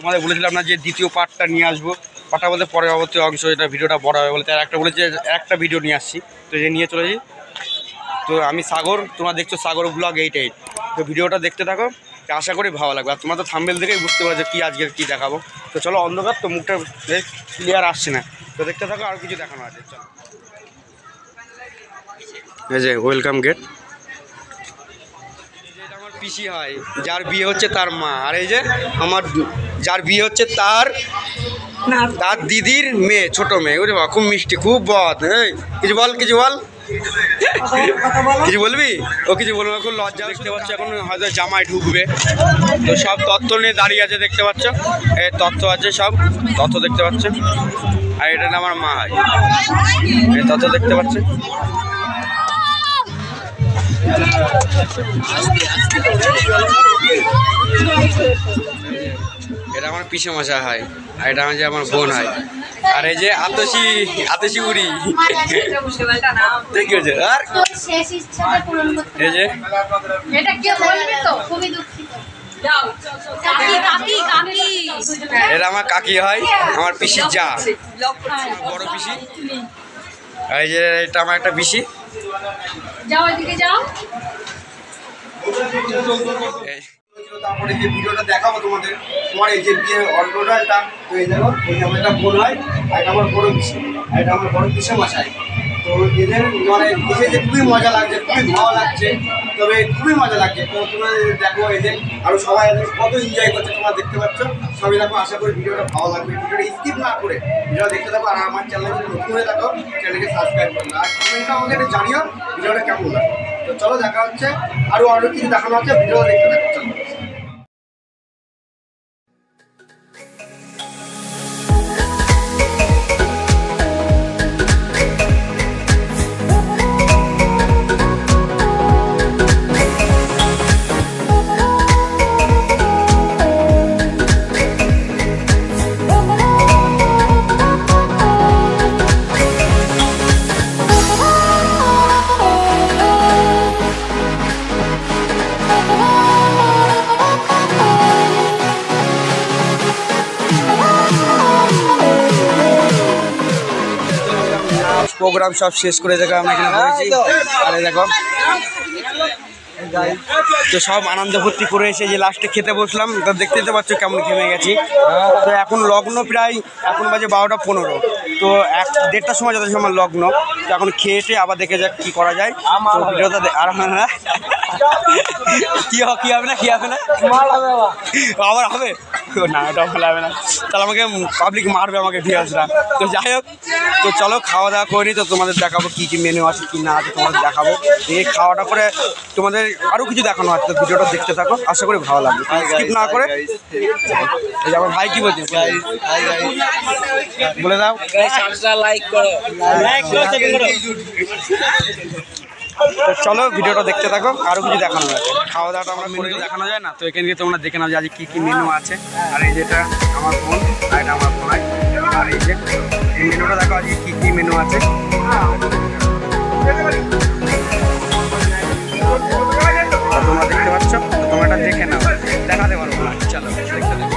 তোমাদের বলেছিলাম না যে দ্বিতীয় পার্টটা নিয়ে আসবো, পার্টটা বলতে পরবর্তী অংশ, এটা ভিডিওটা বড় হবে বলে তার একটা বলেছে একটা ভিডিও নিয়ে আসছি, তো যে নিয়ে চলেছি। তো আমি সাগর, তোমরা দেখছো সাগর ব্লগ 88, তো ভিডিওটা দেখতে থাকো, আশা করি ভালো লাগবে। আর তোমরা তো থাম্বনেল দেখেই বুঝতে পারছো কী আজকের কী দেখাবো। তো চলো, অন্ধকার তো মুখটা ক্লিয়ার আসছে না, তো দেখতে থাকো, আর কিছু দেখানো আছে। চলো, এই যে ওয়েলকাম গেট, আমার পিসি হয়, যার বিয়ে হচ্ছে তার মা, আর এই যে আমার যার বিয়ে হচ্ছে তার দিদির মেয়ে, ছোট মেয়ে। ওরে বাবা, খুব মিষ্টি, খুব বদ। এই কিছু বল, কিছু বল, কিছু বলবি? ও কিছু বলবো না, খুব লজ্জা। দেখতে পাচ্ছ এখন হয়তো জামাই ঢুকবে, তো সব তথ্য নিয়ে দাঁড়িয়ে আছে, দেখতে পাচ্ছ এই তথ্য আছে, সব তথ্য দেখতে পাচ্ছ। আর এটা আমার মা হয়, এই তথ্য দেখতে পাচ্ছ। এটা আমার পিসে মশা হয়, আর এটা আমার বোন হয়, আর এই যে আতসি উড়ি। কি হয়েছে? আর এই যে এটা আমার কাকি হয়, আমার পিসি যা, বড় পিসি। আর এই যে এটা আমার একটা পিসি। তারপরে যে ভিডিওটা দেখাবো তোমাদের, তোমার এই যে বিয়ে অন্ডটা, তো এই দেখো, এই আমার একটা বোন হয়, আর এটা আমার বড় পিসি, আর এটা আমার বড় পিসে মশাই। তো এদের মানে এসে যে খুবই মজা লাগছে, খুবই ভালো লাগছে, তবে খুবই মজা লাগছে। তো তোমরা দেখো, এই যে আরও সবাই কত এনজয় করছে তোমরা দেখতে পাচ্ছ, সবাই দেখো। আশা করি ভিডিওটা ভালো লাগবে, ভিডিওটা স্কিপ না করে ভিডিওটা দেখতে থাকো। আর আমার চ্যানেলে যদি নতুন হয়ে থাকো, চ্যানেলকে সাবস্ক্রাইব করো, আর কমেন্টটা আমাকে একটু জানিও ভিডিওটা কেমন লাগে। তো চলো, দেখা হচ্ছে, আরও কিছু দেখানো হচ্ছে, ভিডিও দেখতে থাকো। চলো। প্রোগ্রাম সব শেষ করে দেখো আমরা এখানে করেছি, আরে দেখো তো সব আনন্দ ফুর্তি করে এসে যে লাস্টে খেতে বসলাম, তো দেখতে পাচ্ছ কেমন ঘেমে গেছি। তো এখন লগ্ন প্রায়, এখন বাজে 12:15, তো 1-1:30টার সময় যত সময় লগ্ন, তো এখন খেয়েছে আবার দেখে যাক কী করা যায়। তো ভিডিওটা আর না কী হবে না, কী হবে না, আবার হবে না, এটা ভালো হবে না, তাহলে আমাকে পাবলিক মারবে, আমাকে ভিউয়ার্সরা। তো যাই হোক, তো চলো খাওয়া দাওয়া করি, তো তোমাদের দেখাবো কী কী মেনু আছে কী না আছে, তোমাদের দেখাবো। এই খাওয়াটা করে তোমাদের আরও কিছু দেখানো আছে, তো ভিডিওটা দেখতে থাকো, আশা করি ভালো লাগবে, স্কিপ না করে। এই আমার ভাই কি বলছে বলে দাও, লাইক করো। তো চলো ভিডিওটা দেখতে থাকো, আরও কিছু দেখানো আছে। খাওয়া দাওয়াটা আমরা করে দেখানো যায় না, তো এখান থেকে তোমরা দেখে নাও যে আজকে কী কী মেনু আছে। আর এই যেটা আমার বোন, আর এটা আমার বোন, আর এই যে এই মেনুটা দেখো আজকে কী কী মেনু আছে। তোমরা দেখতে পাচ্ছ, তো তোমরা এটা দেখে নাও, দেখাতে পারবো না। চলো দেখতে দেখো।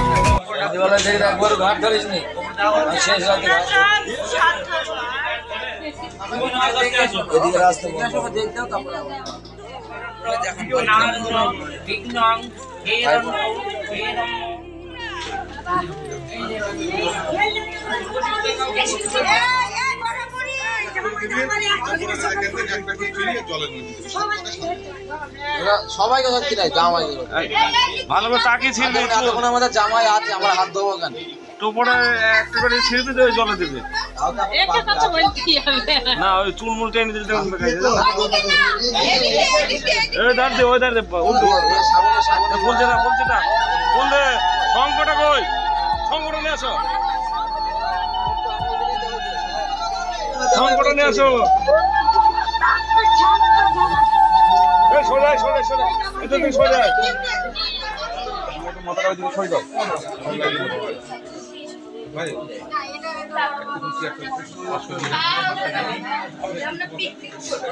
সবাই কথা কি নাই জামাই ভালো করে তাকিয়ে ছিড়বি, এখন আমাদের জামাই আছে, আমরা হাত দেবো কেন? টোপরে একটা করে ছিড়বি তো জলে দেবে না, ওই চুলমুল টেনে দিতে দাঁড় দে, ওই দাঁড় দে, উল্টো বলছে না, বলছে না, বললে শঙ্কটা কই, শঙ্কটা নিয়ে আসো, শঙ্কটা নিয়ে আসো। সোজাই সোজাই সোজাই, এটা তুই সোজাই মাথাটা ওই দিকে সই দাও।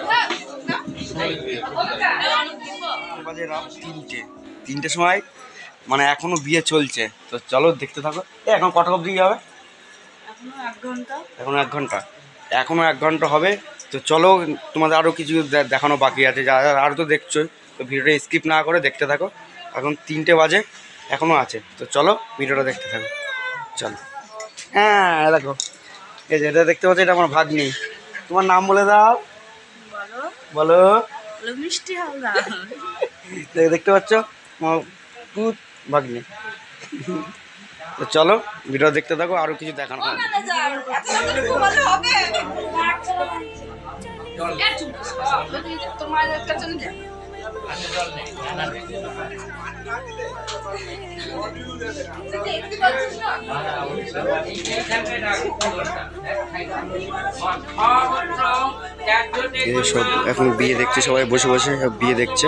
বাজে রাত 3টে সময় মানে এখনো বিয়ে চলছে। তো চলো দেখতে থাকো। এখন কটা অবধি হবে? এখনো 1 ঘন্টা। এখনো 1 ঘন্টা হবে। তো চলো, তোমাদের আরও কিছু দেখানো বাকি আছে, যা আরও তো দেখছোই। তো ভিডিওটা স্কিপ না করে দেখতে থাকো। এখন 3টে বাজে, এখনও আছে। তো চলো ভিডিওটা দেখতে থাকো, চলো। হ্যাঁ দেখো, এই যে এটা দেখতে পাচ্ছ, এটা আমার ভাগ্নি। তোমার নাম বলে দাও। বলো। মিষ্টি হালদার। দেখতে পাচ্ছ আমার ভাগ্নি। তো চলো ভিডিও দেখতে থাকো, আরও কিছু দেখানো হবে। সব এখন বিয়ে দেখছে, সবাই বসে বসে সব বিয়ে দেখছে।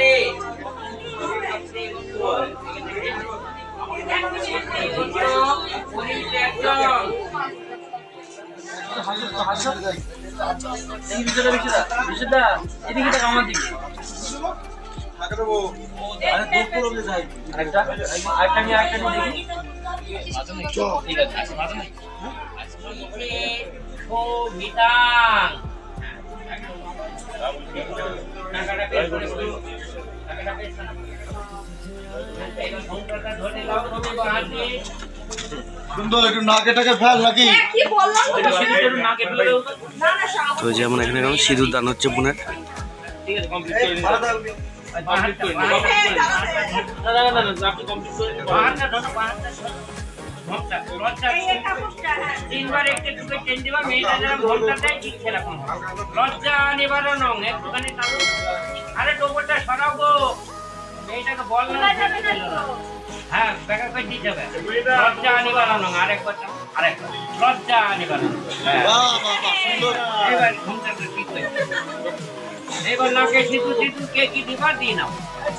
তো যেমন এখানে সিঁদুর দান হচ্ছে বোনের। লজ্জা নিবারণ একটুখানি আরে টোপরটা সরাবো মেয়েটাকে বল না। হ্যাঁ ব্যাকা করে দিতে হবে। লজ্জা নিবারণ আরেকবার লজ্জা নিবারণ। এবার ঘুমটা ঠিক হয়ে এবার নাকে সিঁদুর সিঁদুর কে কি দিবার দিই নাও।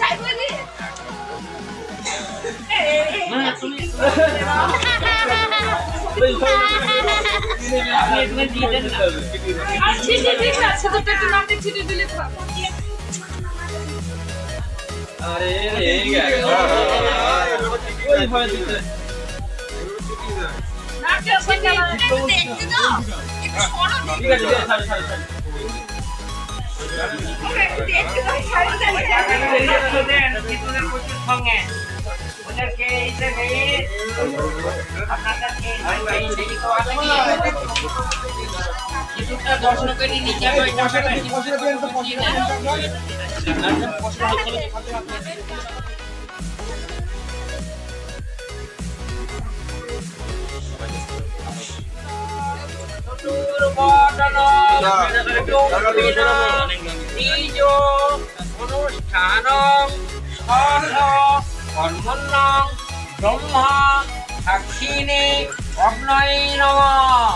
অনুষ্ঠান ব্রহ্মা সাক্ষিণী অগ্নয়ে নমঃ।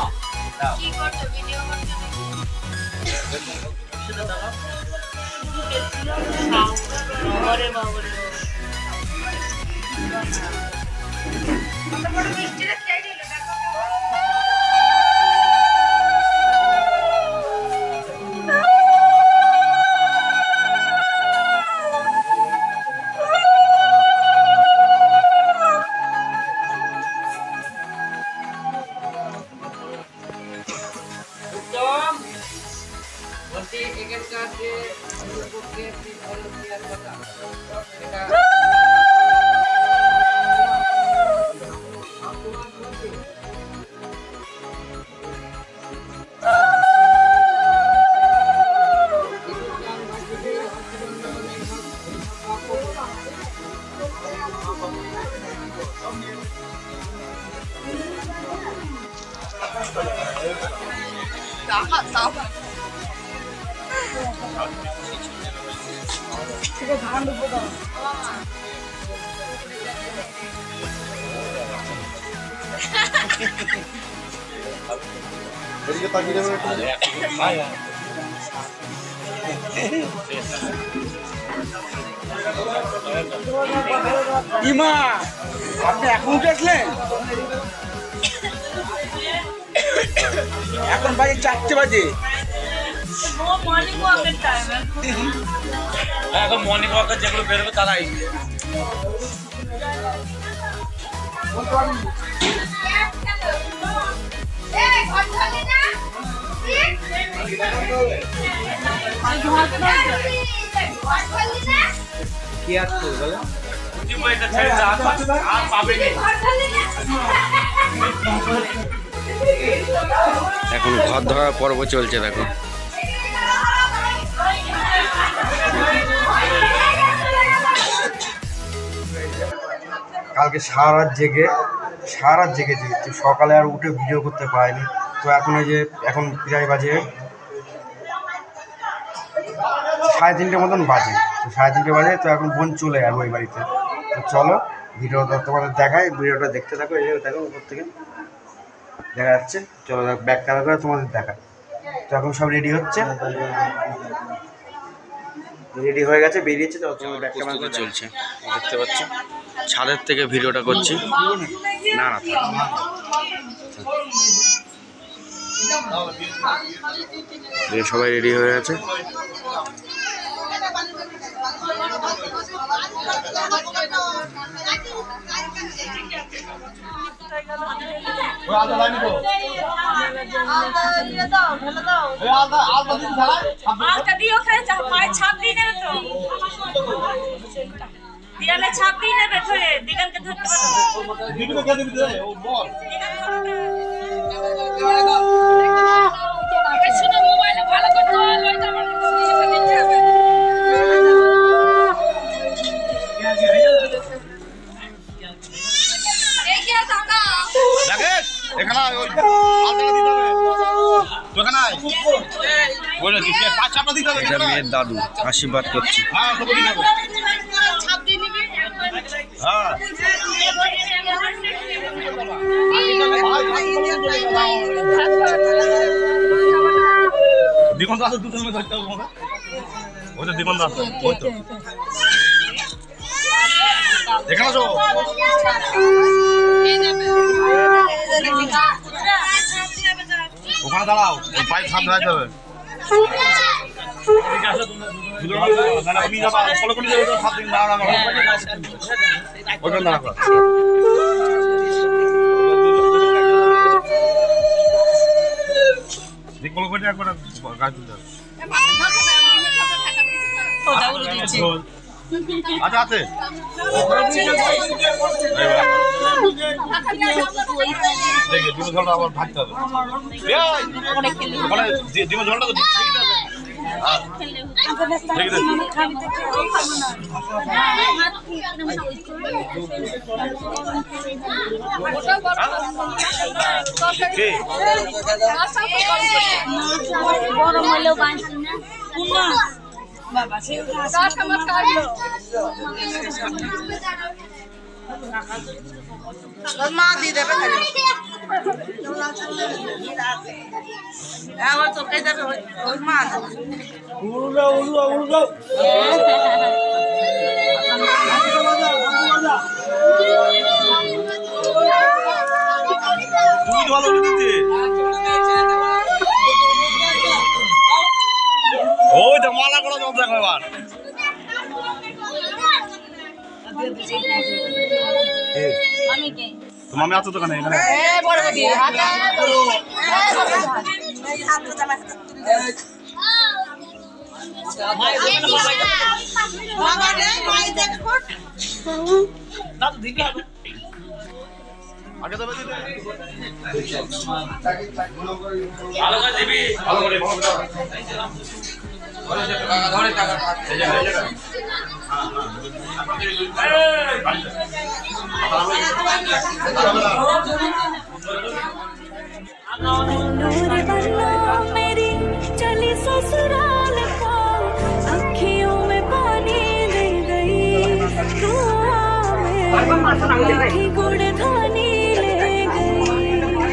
এখানকার যে কথা ইমা আপনি এখন উঠে আসলেন? এখন বাজে 4টে বাজে। এখন মর্নিং ওয়াকের যেগুলো বেরোবে তারাই কি আর তো বলে এখন ঘর ধরার পর্ব চলছে দেখো। কালকে সারা রাত জেগেছি, তো সকালে আর উঠে ভিডিও করতে পারিনি। তো এখন এই যে এখন প্রায় বাজে 3:30 মতন বাজে। তো 3:30 বাজে, তো এখন বোন চলে যাবো ওই বাড়িতে। তো চলো ভিডিওটা তোমাদের দেখাই, ভিডিওটা দেখতে থাকো। এই দেখো উপর থেকে দেখা যাচ্ছে। চলো ব্যাক ক্যামেরা করে তোমাদের দেখাই। তো এখন সব রেডি হচ্ছে, রেডি হয়ে গেছে, বেরিয়েছে। তো তোমাদের ব্যাক ক্যামেরা করে চলছে দেখতে পাচ্ছ, ছাদের থেকে ভিডিওটা করছি। না না সবাই রেডি হয়ে গেছে। দিয়ালে ছাপ দিয়ে নেবে ধরে দিগানকে ধরতে মোবাইলে ভালো করতে এটা মেয়ের দাদু আশীর্বাদ করছে। দিগন্ত আছে, দুটো ধরতে হবে। ওই তো দিগন্ত আছে, ওই তো এখানে আসো। ওখানে দাঁড়াও, ওই পাইপ সামনে রাখতে হবে। আচ্ছা আছে দেখি ডিমের ঝোলটা আবার ভাজতে হবে। ডিমের ঝোলটা তো গরম হলেও বাঁচি না বাবা মা দিয়ে দেবে আবার চোখে যাবে ওই মা ওই তো মালা করা জল দেখো এবার। তোমার মেয়ে আছো তো এখানে? আগে তো ভালো করে দিবি, ভালো করে मेरी चली ससुराल को अखियों में पानी दे गई गुड़ धानी ले गई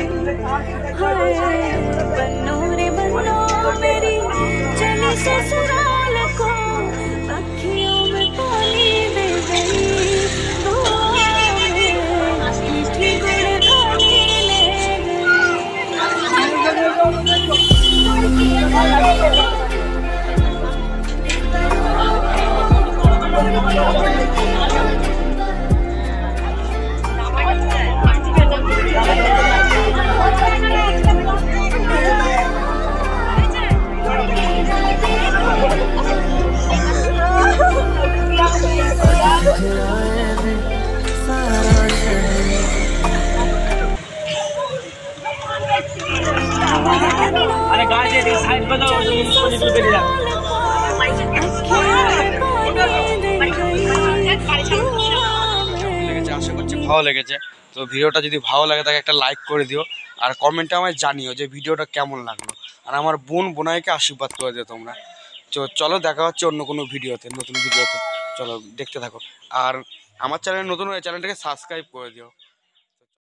बन्नो रे बन्नो मेरी चली ससुराल को अखियों में पानी दे गई गुड़ धानी ले गई লেগেছে, আশা করছি ভালো লেগেছে। তো ভিডিওটা যদি ভালো লাগে তাকে একটা লাইক করে দিও, আর কমেন্টে আমায় জানিও যে ভিডিওটা কেমন লাগলো, আর আমার বোনাইকে আশীর্বাদ করে দিও তোমরা। চলো দেখা হচ্ছে অন্য কোনো ভিডিওতে, নতুন ভিডিওতে। চলো দেখতে থাকো, আর আমার চ্যানেল নতুন হয়ে চ্যানেলটাকে সাবস্ক্রাইব করে দিও।